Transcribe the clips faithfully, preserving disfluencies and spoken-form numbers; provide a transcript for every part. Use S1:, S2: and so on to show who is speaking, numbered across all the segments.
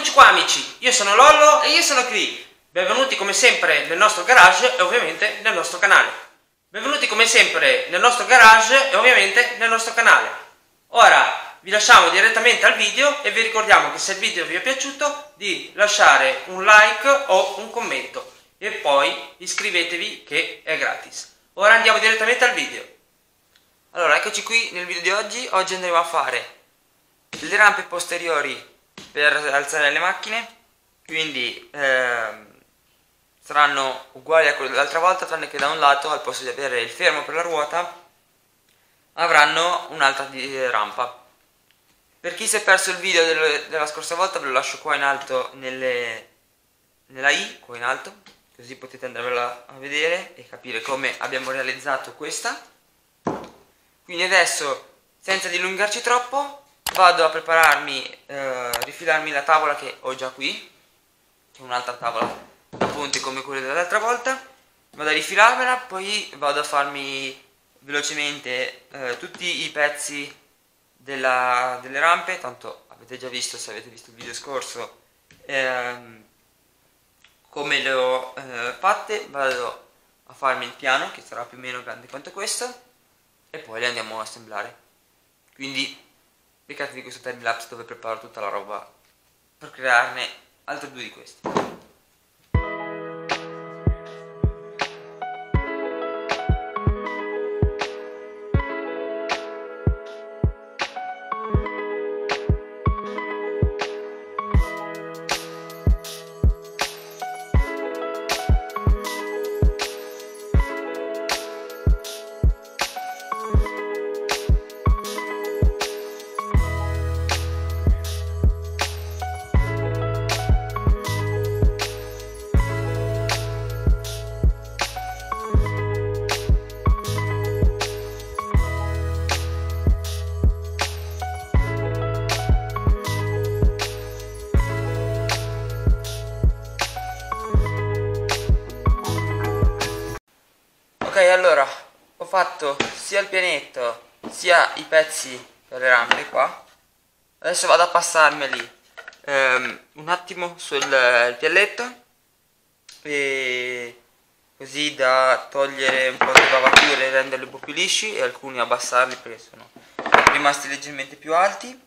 S1: Eccoci qua amici, io sono Lollo e io sono Cri. Benvenuti come sempre nel nostro garage e ovviamente nel nostro canale. Benvenuti come sempre nel nostro garage e ovviamente nel nostro canale. Ora vi lasciamo direttamente al video e vi ricordiamo che se il video vi è piaciuto di lasciare un like o un commento e poi iscrivetevi che è gratis. Ora andiamo direttamente al video.
S2: Allora, eccoci qui nel video di oggi. Oggi andremo a fare le rampe posteriori per alzare le macchine, quindi ehm, saranno uguali a quelle dell'altra volta, tranne che da un lato, al posto di avere il fermo per la ruota, avranno un'altra rampa. Per chi si è perso il video del, della scorsa volta, ve lo lascio qua in alto nelle, nella i, qua in alto, così potete andarvela a vedere e capire come abbiamo realizzato questa. Quindi adesso, senza dilungarci troppo, vado a prepararmi, eh, rifilarmi la tavola che ho già qui, che è un'altra tavola da punti come quella dell'altra volta. Vado a rifilarmela, poi vado a farmi velocemente eh, tutti i pezzi della, delle rampe. Tanto avete già visto, se avete visto il video scorso, ehm, come le ho eh, fatte. Vado a farmi il piano, che sarà più o meno grande quanto questo, e poi le andiamo a assemblare. Quindi beccatevi questo timelapse dove preparo tutta la roba per crearne altri due di questi. Ok, allora ho fatto sia il pianetto sia i pezzi per le rampe qua. Adesso vado a passarmeli um, un attimo sul uh, pialletto, e così da togliere un po' di bavature e renderli un po' più lisci, e alcuni abbassarli perché sono rimasti leggermente più alti.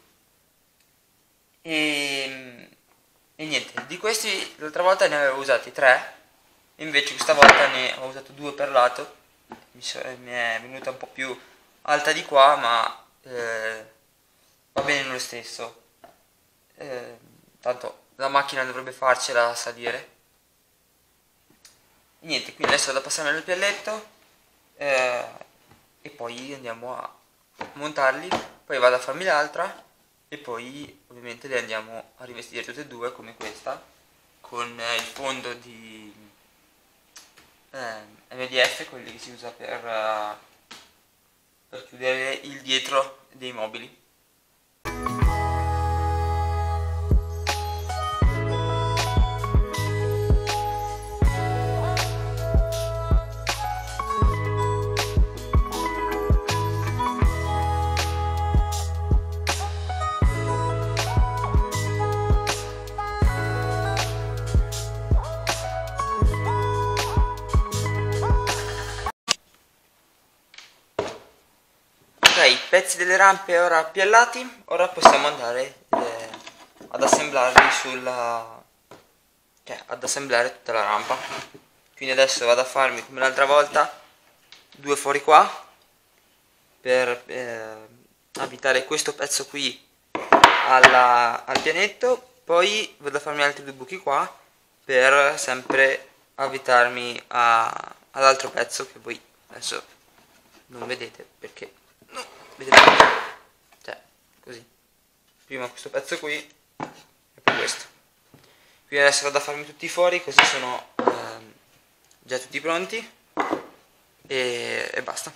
S2: E, e niente, di questi l'altra volta ne avevo usati tre. Invece questa volta ne ho usato due per lato, mi, so, mi è venuta un po' più alta di qua, ma eh, va bene lo stesso. Eh, tanto la macchina dovrebbe farcela a salire. E niente, quindi adesso vado a passarmi nel pialletto eh, e poi andiamo a montarli, poi vado a farmi l'altra e poi ovviamente le andiamo a rivestire tutte e due come questa, con eh, il fondo di Eh, M D F, quelli che si usa per, uh, per chiudere il dietro dei mobili. I pezzi delle rampe ora piallati, ora possiamo andare eh, ad assemblarli sulla cioè ad assemblare tutta la rampa. Quindi adesso vado a farmi come l'altra volta due fuori qua per eh, avvitare questo pezzo qui alla, al pianetto, poi vado a farmi altri due buchi qua per sempre avvitarmi all'altro pezzo che voi adesso non vedete perché no, vedete, cioè così, prima questo pezzo qui e poi questo. Quindi adesso vado a farmi tutti i fori, così sono ehm, già tutti pronti e, e basta.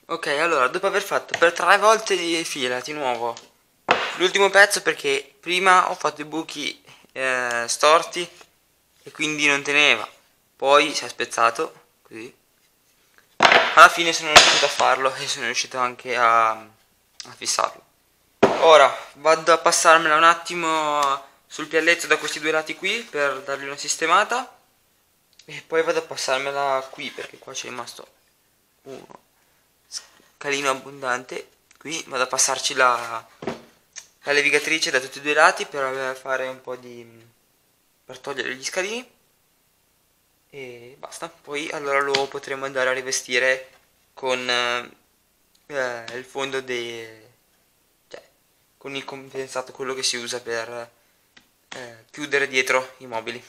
S2: Ok, allora, dopo aver fatto per tre volte di fila di nuovo l'ultimo pezzo, perché prima ho fatto i buchi eh, storti e quindi non teneva, poi si è spezzato, così, alla fine sono riuscito a farlo e sono riuscito anche a, a fissarlo. Ora vado a passarmela un attimo sul pialletto da questi due lati qui per dargli una sistemata e poi vado a passarmela qui perché qua c'è rimasto uno scalino abbondante. Qui vado a passarci la, la levigatrice da tutti e due i lati per fare un po' di per togliere gli scalini e basta. Poi allora lo potremo andare a rivestire con eh, il fondo dei cioè con il compensato, quello che si usa per eh, chiudere dietro i mobili.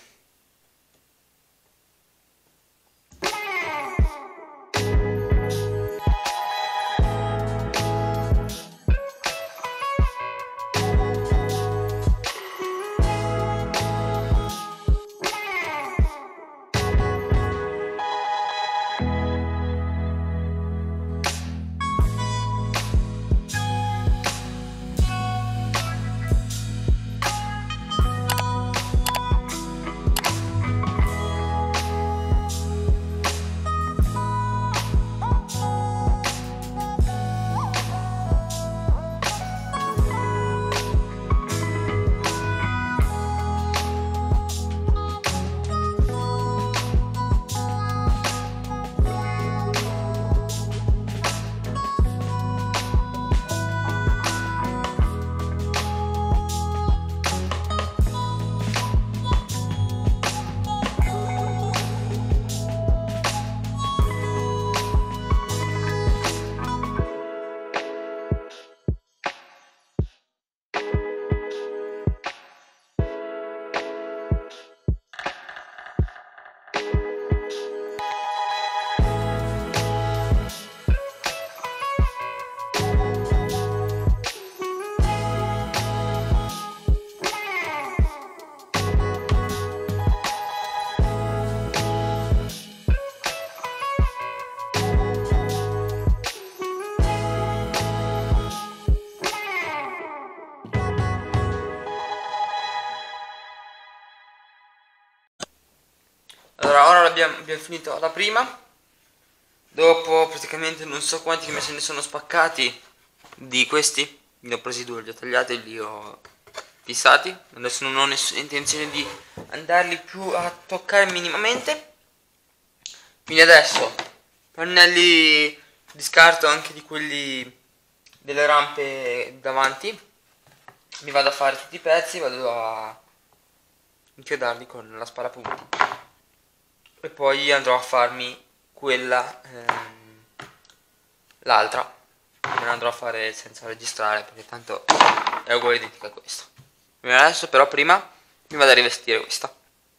S2: Allora, ora abbiamo, abbiamo finito la prima. Dopo praticamente non so quanti me se ne sono spaccati di questi. Ne ho presi due, li ho tagliati e li ho fissati. Adesso non ho nessuna intenzione di andarli più a toccare minimamente. Quindi adesso pannelli di scarto anche di quelli delle rampe davanti. Mi vado a fare tutti i pezzi, vado a inchiodarli con la sparapunti. E poi andrò a farmi quella ehm, l'altra me la andrò a fare senza registrare perché tanto è uguale identica a questa. Adesso però prima mi vado a rivestire questa.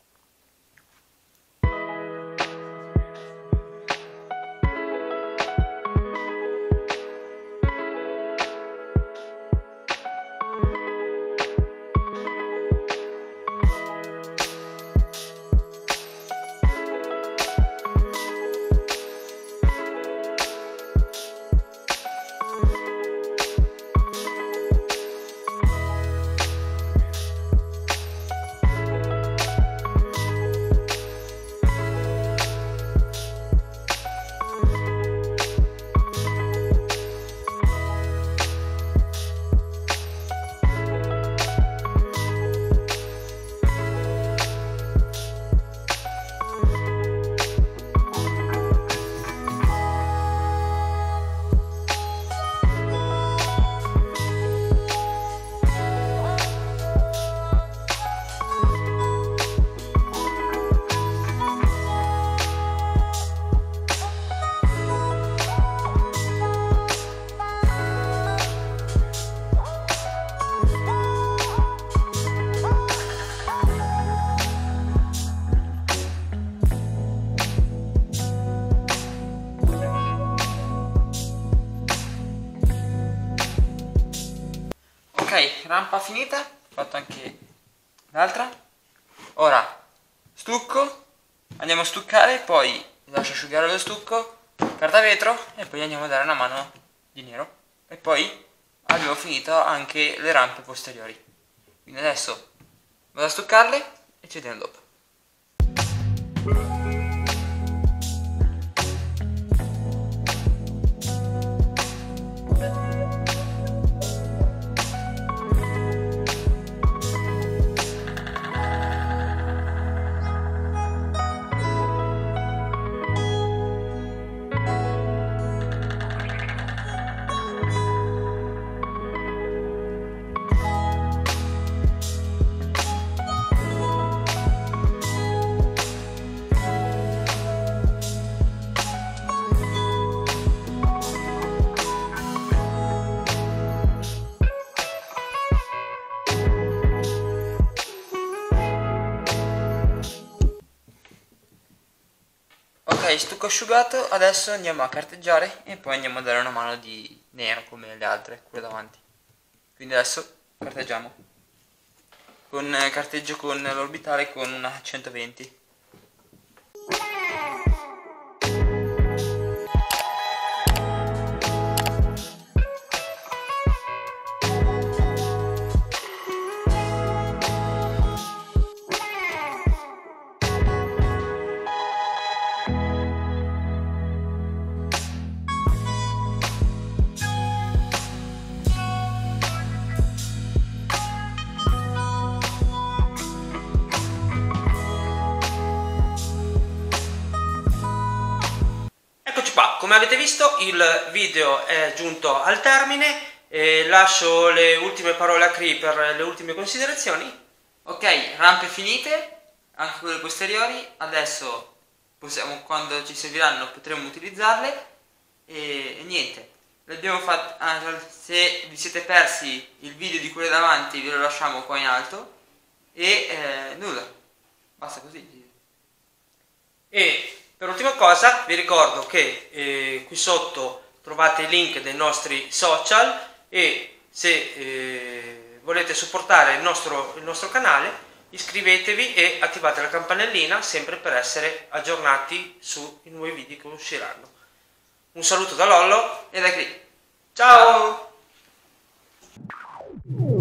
S2: Ok, rampa finita, ho fatto anche l'altra. Ora stucco, andiamo a stuccare, poi lascio asciugare lo stucco carta vetro e poi andiamo a dare una mano di nero. E poi abbiamo finito anche le rampe posteriori. Quindi adesso vado a stuccarle e ci vediamo dopo. Ok, stucco asciugato, adesso andiamo a carteggiare e poi andiamo a dare una mano di nero come le altre, quelle davanti. Quindi adesso carteggiamo. Con carteggio con l'orbitale con una centoventi.
S1: Eccoci qua, come avete visto il video è giunto al termine e lascio le ultime parole a Cri per le ultime considerazioni.
S2: Ok, rampe finite, anche quelle posteriori, adesso possiamo, quando ci serviranno potremo utilizzarle e, e niente, l'abbiamo fatto. Ah, se vi siete persi il video di quelle davanti ve lo lasciamo qua in alto e eh, nulla, basta così.
S1: E per ultima cosa vi ricordo che eh, qui sotto trovate i link dei nostri social e se eh, volete supportare il nostro, il nostro canale iscrivetevi e attivate la campanellina sempre per essere aggiornati sui nuovi video che usciranno. Un saluto da Lollo
S2: E da Cri.
S1: Ciao!
S2: Ciao.